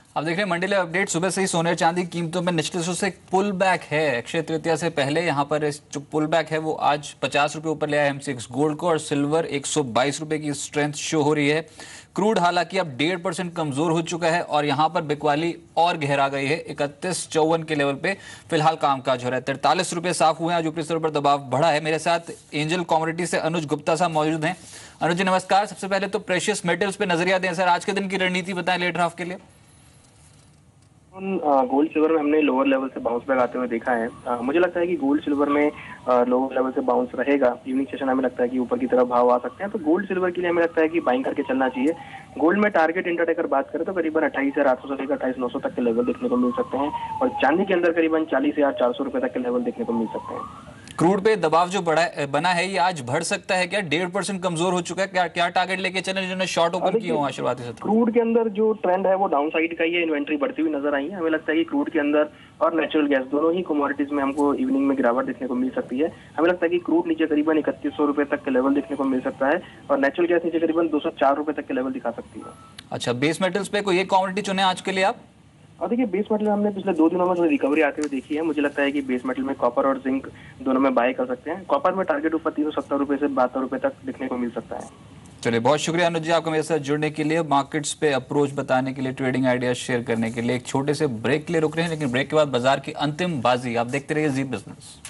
अब देख रहे हैं मंडी अपडेट। सुबह से ही सोने और चांदी की कीमतों में निचले हिस्सों से एक पुल बैक है। अक्षय तृतीया से पहले यहाँ पर जो पुल बैक है वो आज 50 रुपए ऊपर ले आया एमसीएक्स गोल्ड को, और सिल्वर 122 रुपए की स्ट्रेंथ शो हो रही है। क्रूड हालांकि अब 1.5% कमजोर हो चुका है और यहाँ पर बिकवाली और गहरा गई है। 3154 के लेवल पे फिलहाल कामकाज हो रहा है। 43 रुपए साफ हुए हैं। आज ऊपरी स्तर पर दबाव बढ़ा है। मेरे साथ एंजल कमोडिटी से अनुज गुप्ता साहब मौजूद हैं। अनुज जी नमस्कार। सबसे पहले तो प्रेशियस मेटल्स पे नजरिया दें सर, आज के दिन की रणनीति बताएं लेट ड्राफ्ट के लिए। गोल्ड सिल्वर में हमने लोअर लेवल से बाउंस बैक आते हुए देखा है। मुझे लगता है कि गोल्ड सिल्वर में लोअर लेवल से बाउंस रहेगा। इवनिंग सेशन हमें लगता है कि ऊपर की तरफ भाव आ सकते हैं, तो गोल्ड सिल्वर के लिए हमें लगता है कि बाइंग करके चलना चाहिए। गोल्ड में टारगेट इंट्राडे अगर बात करें तो करीबन 28,800 से लेकर 28,900 तक के लेवल देखने को मिल सकते हैं, और चांदी के अंदर करीबन 40,400 रुपए तक के लेवल देखने को मिल सकते हैं। क्रूड पे दबाव जो बना है ये आज बढ़ सकता है क्या? 1.5% कमजोर हो चुका है क्या? क्या टारगेट लेके चले जिन्होंने शॉर्ट ओपन किए हो आशीर्वादी सत्र? क्रूड के अंदर जो ट्रेंड है वो डाउन साइड का ही है। इन्वेंट्री बढ़ती हुई नजर आई है। हमें लगता है कि क्रूड के अंदर और नेचुरल गैस दोनों ही कमोडिटीज में हमको इवनिंग में गिरावट देखने को मिल सकती है। हमें लगता है कि क्रूड नीचे करीबन 3100 रुपए तक के लेवल देखने को मिल सकता है, और नेचुरल गैस नीचे करीबन 204 रुपए तक के लेवल दिखा सकती है। अच्छा, बेस मेटल्स पे कोई एक कमोडिटी चुने आज के लिए आप? और देखिए, बेस मेटल हमने पिछले 2 दिनों में थोड़ी रिकवरी आते हुए देखी है। मुझे लगता है कि बेस मेटल में कॉपर और जिंक दोनों में बाय कर सकते हैं। कॉपर में टारगेट ऊपर 370 रुपए से 72 रुपए तक देखने को मिल सकता है। चलिए, बहुत शुक्रिया अनुज जी आपका मेरे साथ जुड़ने के लिए, मार्केट्स पे अप्रोच बताने के लिए, ट्रेडिंग आइडियाज शेयर करने के लिए। एक छोटे से ब्रेक के लिए रुक रहे हैं, लेकिन ब्रेक के बाद बाजार की अंतिम बाजी आप देखते रहिए जी बिजनेस।